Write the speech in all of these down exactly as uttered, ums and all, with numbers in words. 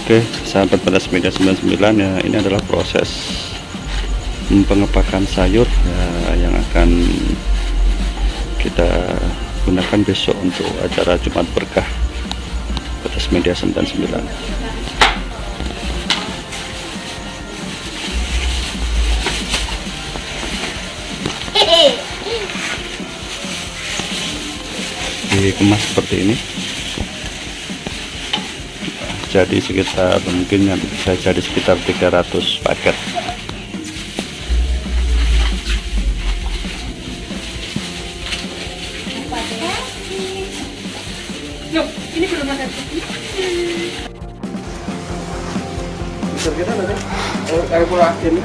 Oke, sahabat Batas Media sembilan puluh sembilan ya, ini adalah proses pengepakan sayur ya, yang akan kita gunakan besok untuk acara Jumat Berkah Batas Media sembilan puluh sembilan. Dikemas seperti ini, jadi sekitar mungkin yang bisa jadi sekitar tiga ratus paket. Yuk, ini belum ada. Bisa kita nanti air pula ini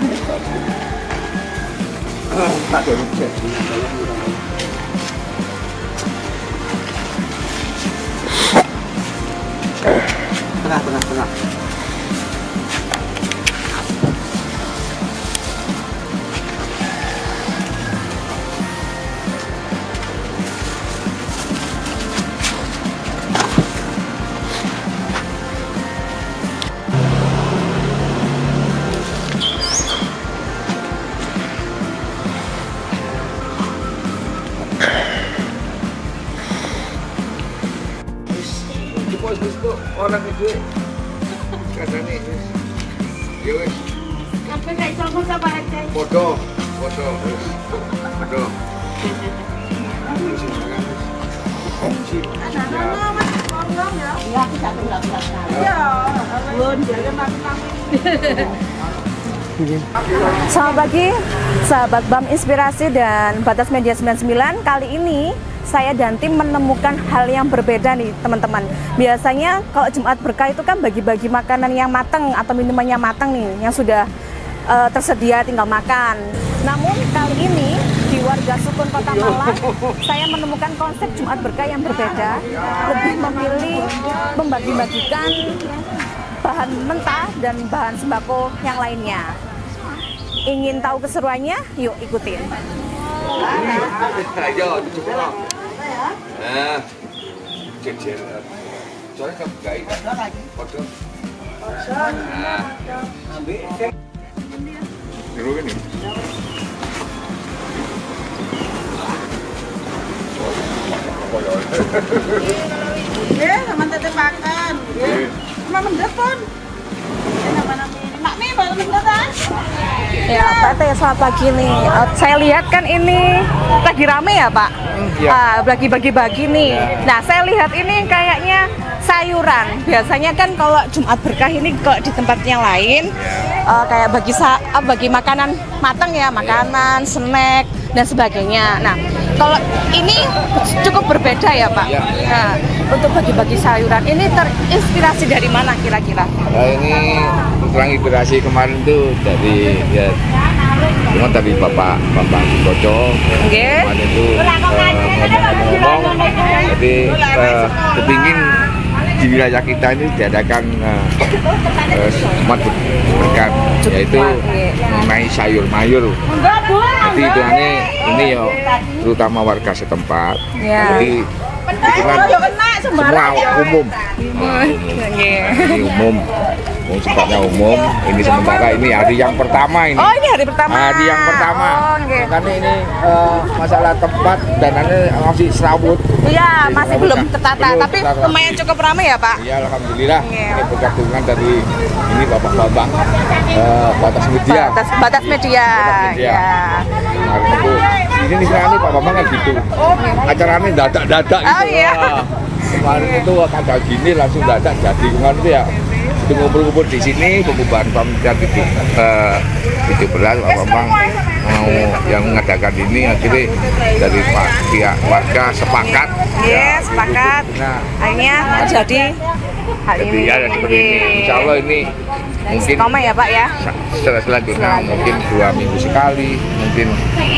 tak ada rupiah. Tengah, tengah, tengah. Itu orang itu katanya ya wes Sampai kayak sama sama aja. foto foto foto Ya, kita tinggal bilang. Ya, belum jadi makan. Selamat pagi, sahabat B A M Inspirasi dan Batas Media sembilan puluh sembilan. Kali ini saya dan tim menemukan hal yang berbeda nih teman-teman. Biasanya kalau Jumat Berkah itu kan bagi-bagi makanan yang matang atau minumannya matang nih, yang sudah uh, tersedia tinggal makan. Namun kali ini di warga Sukun Kota Malang, saya menemukan konsep Jumat Berkah yang berbeda, lebih memilih membagi-bagikan bahan mentah dan bahan sembako yang lainnya. Ingin tahu keseruannya? Yuk ikutin. ayo coba nah jejer soalnya kan gak foto nah ambil dulu ini Ya, sama tetep makan. Cuma mendepon. Ini nama-nama ini. Mak nih baru mendepan. Ya, Pak Teh, selamat pagi nih. Uh, saya lihat kan ini lagi rame ya, Pak? ya. Uh, lagi bagi-bagi nih. Nah, saya lihat ini kayaknya sayuran. Biasanya kan kalau Jumat Berkah ini kalau di tempat yang lain uh, kayak bagi sa uh, bagi makanan matang ya, makanan, snack dan sebagainya. Nah, kalau ini cukup berbeda ya, Pak? Ya. Nah, untuk bagi-bagi sayuran ini terinspirasi dari mana kira-kira? Nah, ini kurang inspirasi kemarin tuh dari ya cuma dari Bapak Bapak Koco Oke. kemarin itu uh, ngomong jadi uh, kepingin di wilayah kita ini diadakan uh, uh, Jumat Berkah, yaitu mengenai sayur mayur. Jadi itu ini ini ya terutama warga setempat. Ya. Jadi itu kan semua umum. Nah, ini umum. Ini sifatnya umum. Ini sementara ini hari yang pertama ini. Oh, ini hari pertama. Hari yang pertama. Oh, okay. Karena ini uh, masalah tempat dan ini masih serawut. Iya, masih Serawut, belum nah, tertata, belum tapi tertata. lumayan cukup ramai ya, Pak. Iya, alhamdulillah. Iya. Ini berkat dukungan dari ini Bapak-bapak uh, Batas Media. Batas, batas media. Batas Media. Ya. Kemarin itu ini nih kan Pak Bambang kan gitu. Acaranya dadak-dadak gitu. Oh, iya. Wah, kemarin itu kagak gini langsung dadak jadi kemarin itu ya. Itu ngumpul-ngumpul di sini pembubaran pamjat gitu. Eh itu belas Pak Bambang mau yang mengadakan ini akhirnya dari Pak pihak warga sepakat. Iya, sepakat. Nah, Akhirnya terjadi hal jadi ini. ya seperti ini. Insya Allah ini mungkin Istiqomah ya, Pak ya. setelah selanjutnya mungkin dua minggu sekali, mungkin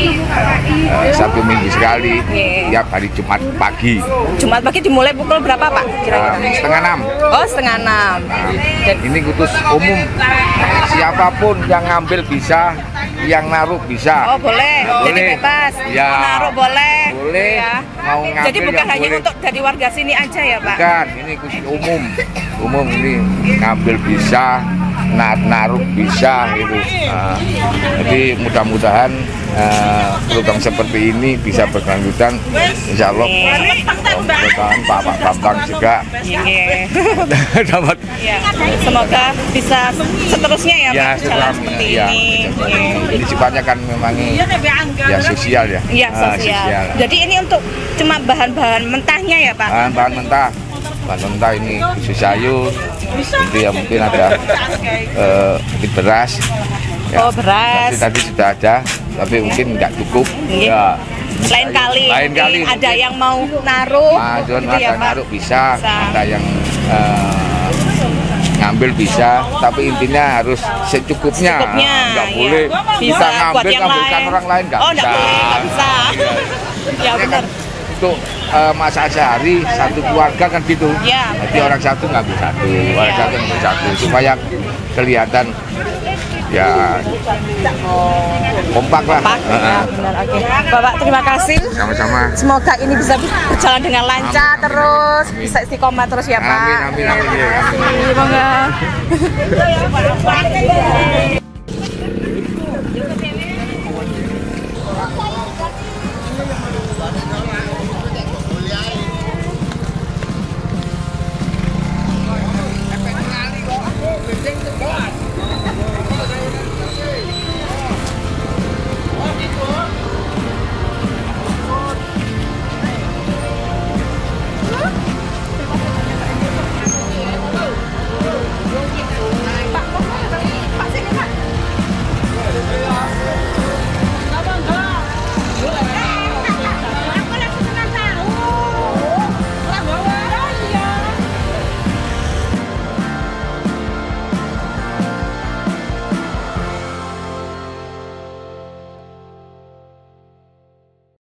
uh, satu minggu sekali, Yeah. tiap hari Jumat pagi. Jumat pagi dimulai pukul berapa, Pak? Kira-kira? Uh, setengah enam. Oh, setengah enam. Dan ini khusus umum, siapapun yang ngambil bisa, yang naruh bisa. Oh, boleh. Jadi Boleh. bebas. Ya. Mau naruh boleh. Boleh, Ya. mau mau ngambil Jadi bukan nggak hanya boleh. untuk dari warga sini aja ya Pak? Bukan, ini khusus umum. Umum ini ngambil bisa, nar naruh bisa gitu. Nah, jadi mudah-mudahan uh, program seperti ini bisa berkelanjutan. Insya Allah mudah-mudahan Pak Pak Bambang juga Iya. dapat. Ya, semoga bisa seterusnya ya, Ya, Pak, jalan setelah- seperti ya, ini. Ini sifatnya kan memang ya sosial ya. Iya, Ah, sosial. Jadi ini untuk cuma bahan-bahan mentahnya ya Pak? Bahan, bahan mentah, bahan mentah ini khusus sayur, nanti ya mungkin ada eh, mungkin beras. Ya. Oh, beras. Nanti tadi sudah ada, tapi mungkin nggak cukup. Iya. Ya. Lain kali, Lain kali ada mungkin. yang mau naruh, Majon gitu ya ada Pak? naruh bisa, Bisa. ada yang eh, ngambil bisa, tapi intinya harus secukupnya. Secukupnya, Nggak iya. boleh Bisa kita buat ngambil yang ngambilkan lain. orang lain nggak Oh, bisa. nggak boleh, nggak bisa. Ya Ini benar. kan untuk eh, masak sehari satu keluarga kan gitu. Ya, Jadi orang satu ngambil satu, orang Ya. satu ngambil satu supaya kelihatan ya kompak lah. Pak, ya, Heeh. benar. Oke, Bapak terima kasih. Sama-sama. Semoga ini bisa berjalan dengan lancar Amin, amin, terus, amin. bisa istiqomah terus ya Pak. Amin amin amin. Terima kasih. Semoga.